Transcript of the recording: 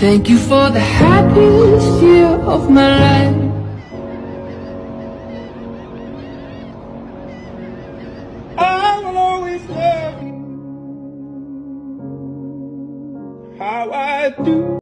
Thank you for the happiest year of my life. I will always love you how I do.